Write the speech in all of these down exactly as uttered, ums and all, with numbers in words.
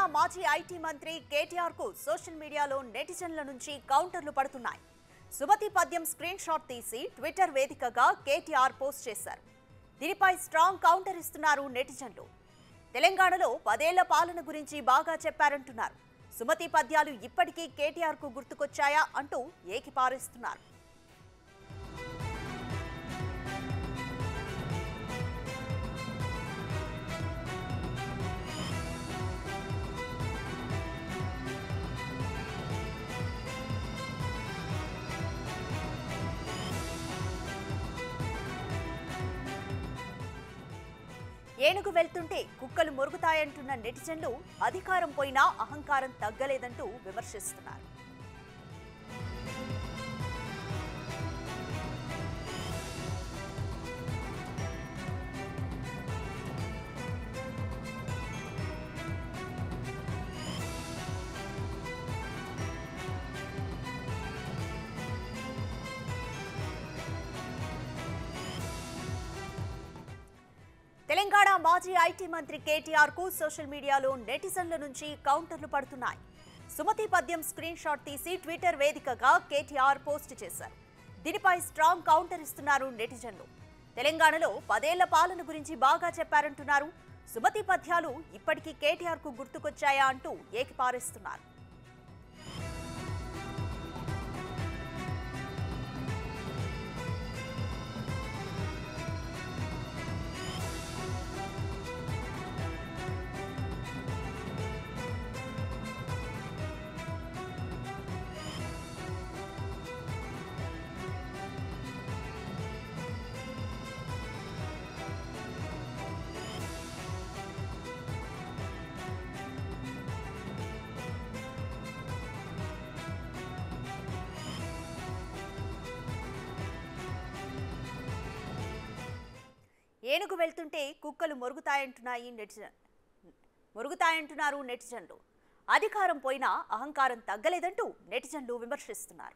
మాజీ ఐటీ మంత్రి కేటీఆర్ కు సోషల్ మీడియాలో నెటిజన్ల నుంచి కౌంటర్లు పడుతున్నాయి. సుమతి పద్యం స్క్రీన్ షాట్ తీసి ట్విట్టర్ వేదికగా కేటీఆర్ పోస్ట్ చేశారు. దీనిపై స్ట్రాంగ్ కౌంటర్ ఇస్తున్నారు నెటిజన్లు. తెలంగాణలో పదేళ్ల పాలన గురించి బాగా చెప్పారంటున్నారు. సుమతి పద్యాలు ఇప్పటికీ కేటీఆర్ కు గుర్తుకొచ్చాయా అంటూ ఏకిపారేస్తున్నారు. ఏనుగు వెళ్తుంటే కుక్కలు మొరుగుతాయంటున్న నెటిజన్లు అధికారం పోయినా అహంకారం తగ్గలేదంటూ విమర్శిస్తున్నారు. తెలంగాణ మాజీ ఐటీ మంత్రి కేటీఆర్ కు సోషల్ మీడియాలో నెటిజన్ల నుంచి కౌంటర్లు పడుతున్నాయి. సుమతి పద్యం స్క్రీన్ షాట్ తీసి ట్విట్టర్ వేదికగా కేటీఆర్ పోస్ట్ చేశారు. దీనిపై స్ట్రాంగ్ కౌంటర్ ఇస్తున్నారు నెటిజన్లు. తెలంగాణలో పదేళ్ల పాలన గురించి బాగా చెప్పారంటున్నారు. సుమతి పద్యాలు ఇప్పటికీ కేటీఆర్ కు గుర్తుకొచ్చాయా అంటూ ఏకిపారేస్తున్నారు. ఏనుగు వెళ్తుంటే కుక్కలు మొరుగుతాయంటున్నాయి నెటిజన్ మొరుగుతాయంటున్నారు నెటిజన్లు. అధికారం పోయినా అహంకారం తగ్గలేదంటూ నెటిజన్లు విమర్శిస్తున్నారు.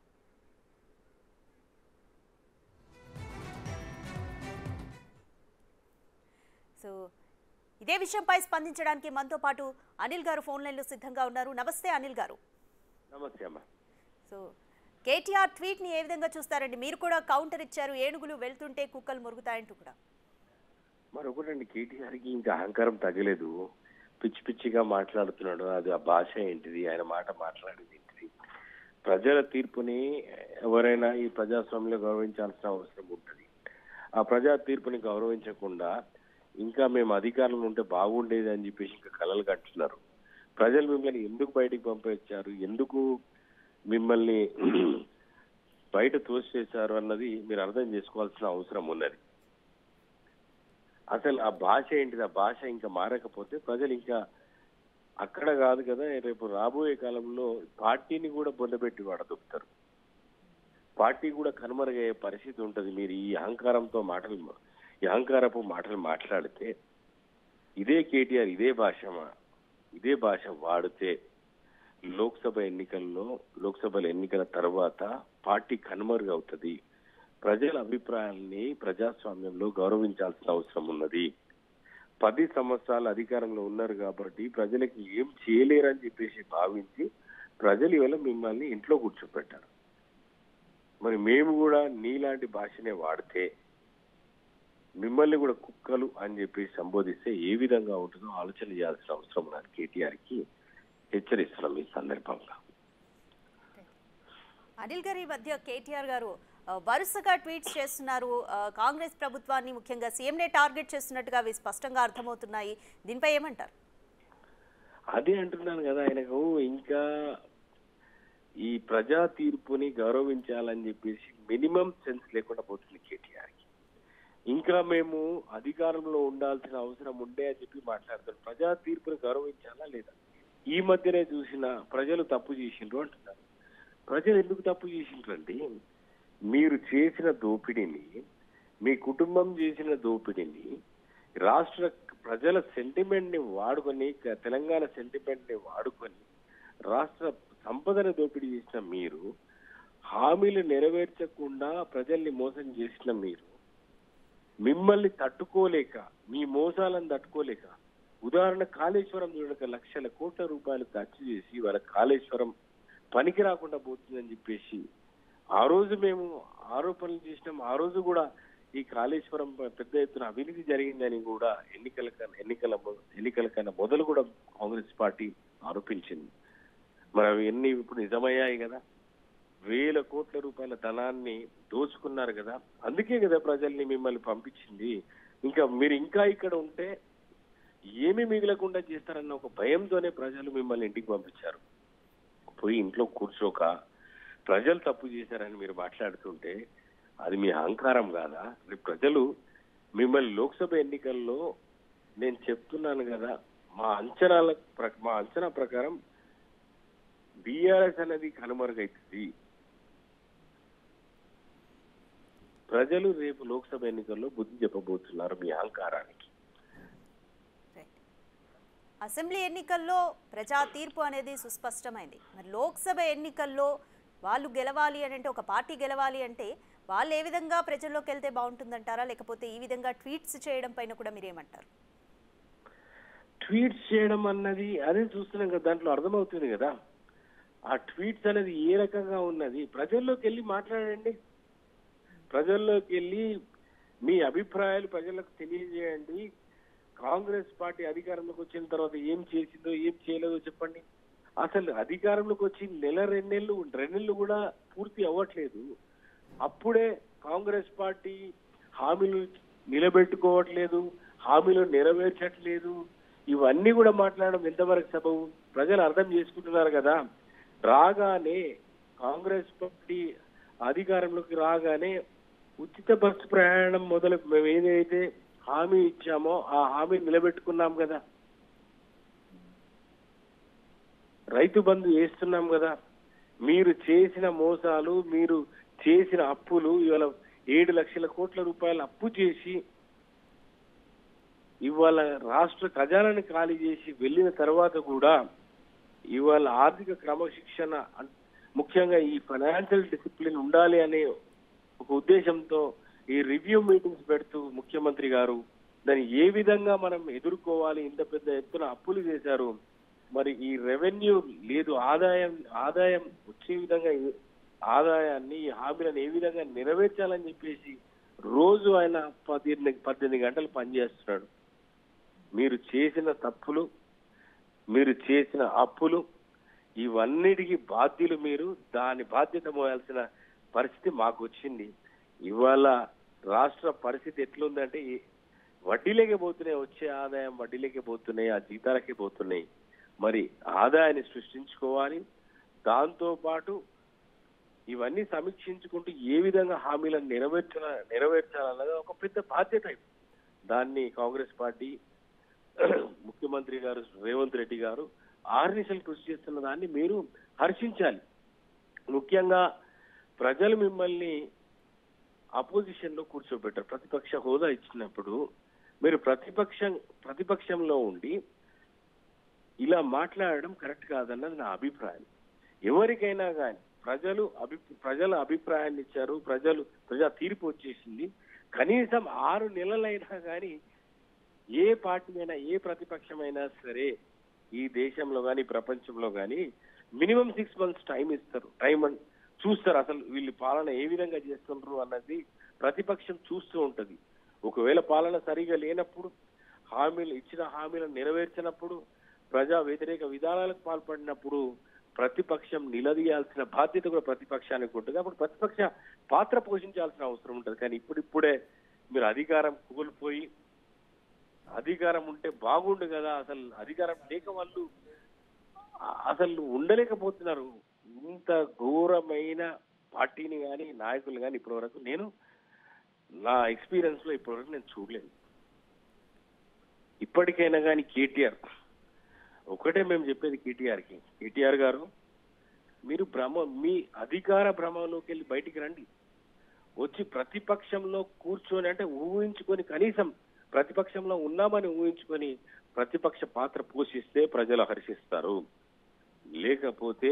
సో ఇదే విషయంపై స్పందించడానికి మనతో పాటు అనిల్ గారు ఫోన్ లైన్లో సిద్ధంగా ఉన్నారు. నమస్తే అనిల్ గారు. నమస్తే అమ్మా. సో కేటీఆర్ ట్వీట్ ని ఏ విధంగా చూస్తారండి? మీరు కూడా కౌంటర్ ఇచ్చారు, ఏనుగులు వెళ్తుంటే కుక్కలు మొరుగుతాయంటూ కూడా. మరొకటండి, కేటీఆర్కి ఇంకా అహంకారం తగ్గలేదు. పిచ్చి పిచ్చిగా మాట్లాడుతున్నాడు. అది ఆ భాష ఏంటిది, ఆయన మాట మాట్లాడేది ఏంటిది? ప్రజల తీర్పుని ఎవరైనా ఈ ప్రజాస్వామ్యంలో గౌరవించాల్సిన అవసరం ఉంటుంది. ఆ ప్రజా తీర్పుని గౌరవించకుండా ఇంకా మేము అధికారంలో ఉంటే బాగుండేది అని చెప్పేసి ఇంకా కలలు కంటున్నారు. ప్రజలు మిమ్మల్ని ఎందుకు బయటికి పంపించారు, ఎందుకు మిమ్మల్ని బయట తోసేశారు అన్నది మీరు అర్థం చేసుకోవాల్సిన అవసరం ఉన్నది. అసలు ఆ భాష ఏంటిది? ఆ భాష ఇంకా మారకపోతే ప్రజలు ఇంకా అక్కడ కాదు కదా, రేపు రాబోయే కాలంలో పార్టీని కూడా బొందబెట్టి వాడదొక్కుతారు. పార్టీ కూడా కనుమరుగయ్యే పరిస్థితి ఉంటుంది. మీరు ఈ అహంకారంతో మాటలు ఈ అహంకారపు మాటలు మాట్లాడితే ఇదే కేటీఆర్ ఇదే భాష ఇదే భాష వాడితే లోక్సభ ఎన్నికల్లో లోక్సభ ఎన్నికల తర్వాత పార్టీ కనుమరుగు అవుతుంది. ప్రజల అభిప్రాయాల్ని ప్రజాస్వామ్యంలో గౌరవించాల్సిన అవసరం ఉన్నది. పది సంవత్సరాలు అధికారంలో ఉన్నారు కాబట్టి ప్రజలకి ఏం చేయలేరని చెప్పేసి భావించి ప్రజలు ఇవాళ మిమ్మల్ని ఇంట్లో కూర్చోపెట్టారు. మరి మేము కూడా నీలాంటి భాషనే వాడితే మిమ్మల్ని కూడా కుక్కలు అని చెప్పేసి సంబోధిస్తే ఏ విధంగా ఉంటుందో ఆలోచన చేయాల్సిన అవసరం ఉన్నది. కేటీఆర్కి హెచ్చరిస్తున్నాం ఈ సందర్భంగా. అనిల్ గారి మధ్య కేటీఆర్ గారు వరుసగా ట్వీట్స్ చేస్తున్నారు. కాంగ్రెస్ ప్రభుత్వాన్ని ముఖ్యంగా సీఎంనే టార్గెట్ చేస్తున్నట్టుగా అవి స్పష్టంగా అర్థమవుతున్నాయి. దీనిపై ఏమంటారు? అదే అంటున్నాను కదా, ఆయనకు ఇంకా ఈ ప్రజా తీర్పుని గౌరవించాలని చెప్పేసి మినిమం సెన్స్ లేకుండా పోతుంది కేటీఆర్కి. ఇంకా మేము అధికారంలో ఉండాల్సిన అవసరం ఉండే అని చెప్పి మాట్లాడతారు. ప్రజా తీర్పుని గౌరవించాలా లేదా? ఈ మధ్యనే చూసిన ప్రజలు తప్పు చేసిండ్రు అంటున్నారు. ప్రజలు ఎందుకు తప్పు చేసిండ్రండి? మీరు చేసిన దోపిడీని, మీ కుటుంబం చేసిన దోపిడీని, రాష్ట్ర ప్రజల సెంటిమెంట్ ని వాడుకొని, తెలంగాణ సెంటిమెంట్ ని వాడుకొని రాష్ట్ర సంపదను దోపిడీ చేసిన మీరు, హామీలు నెరవేర్చకుండా ప్రజల్ని మోసం చేసిన మీరు, మిమ్మల్ని తట్టుకోలేక, మీ మోసాలను తట్టుకోలేక ఉదాహరణ కాళేశ్వరం చూడక లక్షల కోట్ల రూపాయలు ఖర్చు చేసి వాళ్ళ కాళేశ్వరం పనికి రాకుండా పోతుందని చెప్పేసి ఆ రోజు మేము ఆరోపణలు చేసినాం. ఆ రోజు కూడా ఈ కాళేశ్వరం పెద్ద ఎత్తున అవినీతి జరిగిందని కూడా ఎన్నికల ఎన్నికల ఎన్నికల కన్నా మొదలు కూడా కాంగ్రెస్ పార్టీ ఆరోపించింది. మరి అవి ఎన్ని ఇప్పుడు నిజమయ్యాయి కదా. వేల కోట్ల రూపాయల ధనాన్ని దోచుకున్నారు కదా. అందుకే కదా ప్రజల్ని మిమ్మల్ని పంపించింది. ఇంకా మీరు ఇంకా ఇక్కడ ఉంటే ఏమి మిగలకుండా చేస్తారన్న ఒక భయంతోనే ప్రజలు మిమ్మల్ని ఇంటికి పంపించారు. పోయి ఇంట్లో కూర్చోక ప్రజలు తప్పు చేశారని మీరు మాట్లాడుతుంటే అది మీ అహంకారం కాదా? ప్రజలు మిమ్మల్ని లోక్సభ ఎన్నికల్లో నేను చెప్తున్నాను కదా, మా అంచనాల మా అంచనా ప్రకారం బీఆర్ఎస్ అనేది కనుమరుగైతుంది. ప్రజలు రేపు లోక్సభ ఎన్నికల్లో బుద్ధి చెప్పబోతున్నారు మీ అహంకారానికి. అసెంబ్లీ ఎన్నికల్లో ప్రజా తీర్పు అనేది సుస్పష్టమైంది. మరి లోక్సభ ఎన్నికల్లో వాళ్ళు గెలవాలి అని అంటే, ఒక పార్టీ గెలవాలి అంటే వాళ్ళు ఏ విధంగా ప్రజల్లోకి వెళ్తే బాగుంటుందంటారా, లేకపోతే ఈ విధంగా ట్వీట్స్ చేయడం పైన కూడా మీరేమంటారు? ట్వీట్స్ చేయడం అన్నది అదే చూస్తున్నాం కదా, దాంట్లో అర్థమవుతుంది కదా. ఆ ట్వీట్స్ అనేది ఏ రకంగా ఉన్నది, ప్రజల్లోకి వెళ్ళి మాట్లాడండి. ప్రజల్లోకి వెళ్ళి మీ అభిప్రాయాలు ప్రజలకు తెలియజేయండి. కాంగ్రెస్ పార్టీ అధికారంలోకి వచ్చిన తర్వాత ఏం చేసిందో ఏం చేయలేదో చెప్పండి. అసలు అధికారంలోకి వచ్చి నెల రెండేళ్ళు రెండేళ్ళు కూడా పూర్తి అవ్వట్లేదు. అప్పుడే కాంగ్రెస్ పార్టీ హామీలు నిలబెట్టుకోవట్లేదు, హామీలు నెరవేర్చట్లేదు. ఇవన్నీ కూడా మాట్లాడడం ఎంతవరకు సబబు? ప్రజలు అర్థం చేసుకుంటున్నారు కదా. రాగానే కాంగ్రెస్ పార్టీ అధికారంలోకి రాగానే ఉచిత బస్సు ప్రయాణం మొదలు మేము ఏదైతే హామీ ఇచ్చామో ఆ హామీ నిలబెట్టుకున్నాం కదా. రైతు బంధు వేస్తున్నాం కదా. మీరు చేసిన మోసాలు, మీరు చేసిన అప్పులు, ఇవాళ ఏడు లక్షల కోట్ల రూపాయలు అప్పు చేసి ఇవాళ రాష్ట్ర ఖజానాన్ని ఖాళీ చేసి వెళ్ళిన తర్వాత కూడా ఇవాళ ఆర్థిక క్రమశిక్షణ, ముఖ్యంగా ఈ ఫైనాన్షియల్ డిసిప్లిన్ ఉండాలి అనే ఒక ఉద్దేశంతో ఈ రివ్యూ మీటింగ్స్ పెడుతూ ముఖ్యమంత్రి గారు దాన్ని ఏ విధంగా మనం ఎదుర్కోవాలి, ఇంత పెద్ద ఎత్తున అప్పులు చేశారు, మరి ఈ రెవెన్యూ లేదు, ఆదాయం ఆదాయం వచ్చే విధంగా ఆదాయాన్ని ఈ హామీలను ఏ విధంగా నెరవేర్చాలని చెప్పేసి రోజు ఆయన పద్దెనిమిది పద్దెనిమిది గంటలు పనిచేస్తున్నాడు. మీరు చేసిన తప్పులు, మీరు చేసిన అప్పులు, ఇవన్నిటికీ బాధ్యులు మీరు. దాని బాధ్యత మోయాల్సిన పరిస్థితి మాకు వచ్చింది. ఇవాళ రాష్ట్ర పరిస్థితి ఎట్లుందంటే వడ్డీలకే పోతున్నాయి, వచ్చే ఆదాయం వడ్డీలకే పోతున్నాయి, ఆ జీతాలకే పోతున్నాయి. మరి ఆదాయాన్ని సృష్టించుకోవాలి, దాంతో పాటు ఇవన్నీ సమీక్షించుకుంటూ ఏ విధంగా హామీలను నెరవేర్చాల నెరవేర్చాలన్నది ఒక పెద్ద బాధ్యత. దాన్ని కాంగ్రెస్ పార్టీ ముఖ్యమంత్రి గారు రేవంత్ రెడ్డి గారు ఆర్నిశలు కృషి చేస్తున్న దాన్ని మీరు హర్షించాలి. ముఖ్యంగా ప్రజలు మిమ్మల్ని అపోజిషన్ లో కూర్చోబెట్టారు. ప్రతిపక్ష హోదా ఇచ్చినప్పుడు మీరు ప్రతిపక్షం ప్రతిపక్షంలో ఉండి ఇలా మాట్లాడడం కరెక్ట్ కాదన్నది నా అభిప్రాయం. ఎవరికైనా కానీ ప్రజలు అభి ప్రజల అభిప్రాయాన్ని ఇచ్చారు, ప్రజలు ప్రజా తీర్పు వచ్చేసింది. కనీసం ఆరు నెలలైనా కానీ ఏ పార్టీ అయినా ఏ ప్రతిపక్షమైనా సరే ఈ దేశంలో కానీ ప్రపంచంలో కానీ మినిమం సిక్స్ మంత్స్ టైం ఇస్తారు. టైం చూస్తారు అసలు వీళ్ళు పాలన ఏ విధంగా చేస్తుండ్రు అన్నది ప్రతిపక్షం చూస్తూ ఉంటది. ఒకవేళ పాలన సరిగా లేనప్పుడు, హామీలు ఇచ్చిన హామీలను నెరవేర్చినప్పుడు, ప్రజా వ్యతిరేక విధానాలకు పాల్పడినప్పుడు ప్రతిపక్షం నిలదీయాల్సిన బాధ్యత కూడా ప్రతిపక్షానికి ఉంటుంది. అప్పుడు ప్రతిపక్ష పాత్ర పోషించాల్సిన అవసరం ఉంటుంది. కానీ ఇప్పుడిప్పుడే మీరు అధికారం కోల్పోయి, అధికారం ఉంటే బాగుండు కదా, అసలు అధికారం లేక వాళ్ళు అసలు ఉండలేకపోతున్నారు. ఇంత ఘోరమైన పార్టీని కానీ నాయకులు కానీ ఇప్పటి వరకు నేను నా ఎక్స్పీరియన్స్ లో ఇప్పటివరకు నేను చూడలేదు. ఇప్పటికైనా కానీ కేటీఆర్ ఒకటే మేము చెప్పేది కేటీఆర్కి, కేటీఆర్ గారు మీరు భ్రమ మీ అధికార భ్రమంలోకి వెళ్ళి బయటికి రండి. వచ్చి ప్రతిపక్షంలో కూర్చొని, అంటే ఊహించుకొని, కనీసం ప్రతిపక్షంలో ఉన్నామని ఊహించుకొని ప్రతిపక్ష పాత్ర పోషిస్తే ప్రజలు హర్షిస్తారు. లేకపోతే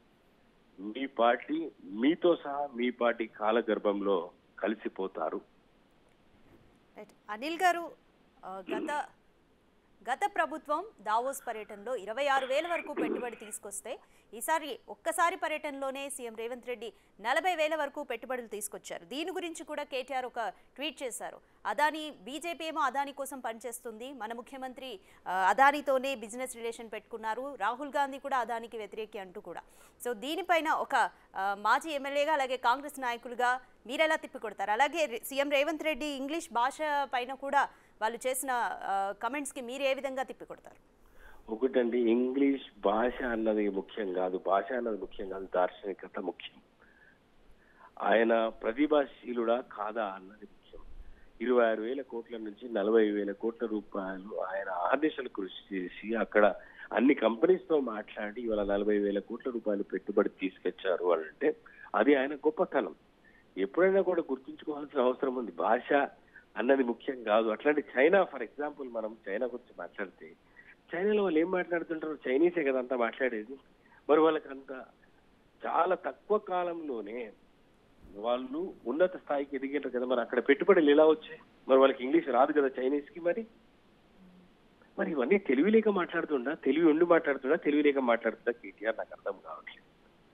మీ పార్టీ మీతో సహా మీ పార్టీ కాలగర్భంలో కలిసిపోతారు. అనిల్ గారు, గత గత ప్రభుత్వం దావోస్ పర్యటనలో ఇరవై ఆరు వేల వరకు పెట్టుబడి తీసుకొస్తే ఈసారి ఒక్కసారి పర్యటనలోనే సీఎం రేవంత్ రెడ్డి నలభై వేల వరకు పెట్టుబడులు తీసుకొచ్చారు. దీని గురించి కూడా కేటీఆర్ ఒక ట్వీట్ చేశారు. అదానీ బీజేపీ ఏమో అదానీ కోసం పనిచేస్తుంది, మన ముఖ్యమంత్రి అదానీతోనే బిజినెస్ రిలేషన్ పెట్టుకున్నారు, రాహుల్ గాంధీ కూడా అదానికి వ్యతిరేకి అంటూ కూడా. సో దీనిపైన ఒక మాజీ ఎమ్మెల్యేగా అలాగే కాంగ్రెస్ నాయకులుగా మీరెలా తిప్పికొడతారు? అలాగే సీఎం రేవంత్ రెడ్డి ఇంగ్లీష్ భాష పైన కూడా వాళ్ళు చేసిన కమెంట్స్కి మీరు ఏ విధంగా తిప్పికొడతారు? ఒకటండి, ఇంగ్లీష్ భాష అన్నది ముఖ్యం కాదు, భాష అన్నది ముఖ్యం కాదు, దార్శనికత ముఖ్యం. ఆయన ప్రతిభాశీలుడా కాదా అన్నది ముఖ్యం. ఇరవై ఆరు వేల కోట్ల నుంచి నలభై వేల కోట్ల రూపాయలు ఆయన ఆదేశాలు కృషి చేసి అక్కడ అన్ని కంపెనీస్ తో మాట్లాడి ఇవాళ నలభై వేల కోట్ల రూపాయలు పెట్టుబడి తీసుకొచ్చారు అంటే అది ఆయన గొప్పతనం. ఎప్పుడైనా కూడా గుర్తుంచుకోవాల్సిన అవసరం ఉంది. భాష అన్నది ముఖ్యం కాదు. అట్లాంటి చైనా, ఫర్ ఎగ్జాంపుల్, మనం చైనా గురించి మాట్లాడితే చైనాలో వాళ్ళు ఏం మాట్లాడుతుంటారు? చైనీసే కదా అంతా మాట్లాడేది. మరి వాళ్ళకి అంత చాలా తక్కువ కాలంలోనే వాళ్ళు ఉన్నత స్థాయికి ఎదిగారు కదా. మరి అక్కడ పెట్టుబడులు ఎలా వచ్చాయి? మరి వాళ్ళకి ఇంగ్లీష్ రాదు కదా చైనీస్ కి. మరి మరి ఇవన్నీ తెలివి లేక మాట్లాడుతుండా, తెలివి ఉండి మాట్లాడుతుండా, తెలివి లేక మాట్లాడుతుందా కేటీఆర్? నాకు అర్థం కావట్లేదు.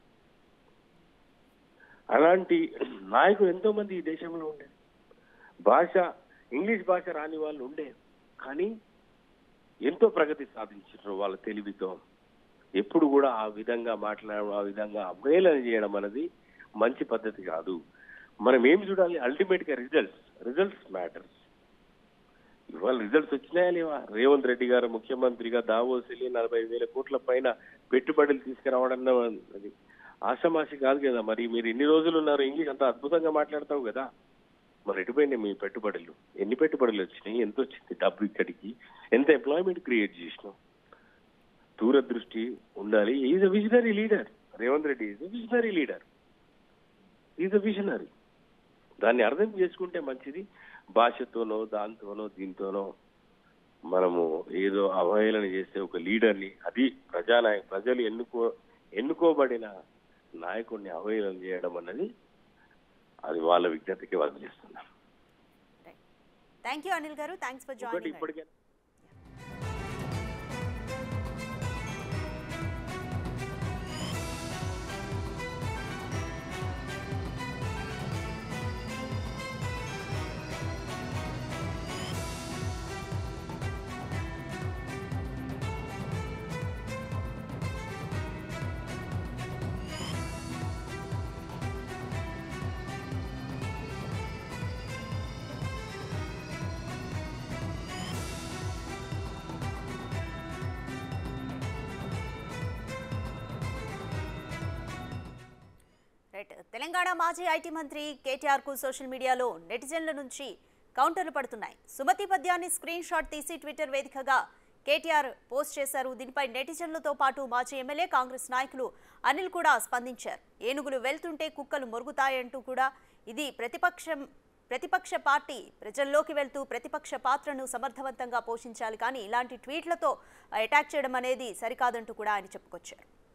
అలాంటి నాయకులు ఎంతో మంది ఈ దేశంలో ఉండే. భాష ఇంగ్లీష్ భాష రాని వాళ్ళు ఉండే, కానీ ఎంతో ప్రగతి సాధించారు వాళ్ళ తెలివితో. ఎప్పుడు కూడా ఆ విధంగా మాట్లాడడం, ఆ విధంగా అవహేళన చేయడం అనేది మంచి పద్ధతి కాదు. మనం ఏం చూడాలి? అల్టిమేట్ గా రిజల్ట్స్ రిజల్ట్స్ మ్యాటర్స్. ఇవాళ రిజల్ట్స్ వచ్చినాయా లేవా? రేవంత్ రెడ్డి గారు ముఖ్యమంత్రిగా దావోస్ వెళ్ళి నలభై వేల కోట్ల పైన పెట్టుబడులు తీసుకురావడం అది ఆషామాషి కాదు కదా. మరి మీరు ఎన్ని రోజులు ఉన్నారు? ఇంగ్లీష్ అంత అద్భుతంగా మాట్లాడతావు కదా. మరి ఎటుపోయినాయి మీ పెట్టుబడులు? ఎన్ని పెట్టుబడులు వచ్చినాయి? ఎంత వచ్చింది డబ్బు? ఇక్కడికి ఎంత ఎంప్లాయ్మెంట్ క్రియేట్ చేసినాం? దూరదృష్టి ఉండాలి. Is a visionary leader. Revanth Reddy is a visionary leader, is a visionary. దాన్ని అర్థం చేసుకుంటే మంచిది. భాషతోనో దాంతోనో దీంతోనో మనము ఏదో అవహేళన చేస్తే ఒక లీడర్ని, అది ప్రజానాయ ప్రజలు ఎన్నుకో ఎన్నుకోబడిన నాయకుడిని అవహేళన చేయడం అన్నది అది వాళ్ళ విజ్ఞతకి వదిలేస్తున్నాం. Thank you Anil garu. Thanks for joining. ఇప్పటికే తెలంగాణ మాజీ ఐటీ మంత్రి కేటీఆర్ కు సోషల్ మీడియాలో నెటిజన్ల నుంచి కౌంటర్లు పడుతున్నాయి. సుమతి పద్యాన్ని స్క్రీన్ షాట్ తీసి ట్విట్టర్ వేదికగా కేటీఆర్ పోస్ట్ చేశారు. దీనిపై నెటిజన్లతో పాటు మాజీ ఎమ్మెల్యే కాంగ్రెస్ నాయకులు అనిల్ కూడా స్పందించారు. ఏనుగులు వెళ్తుంటే కుక్కలు మొరుగుతాయంటూ కూడా ఇది ప్రతిపక్షం ప్రతిపక్ష పార్టీ ప్రజల్లోకి వెళ్తూ ప్రతిపక్ష పాత్రను సమర్థవంతంగా పోషించాలి, కానీ ఇలాంటి ట్వీట్లతో అటాక్ చేయడం అనేది సరికాదంటూ కూడా ఆయన చెప్పుకొచ్చారు.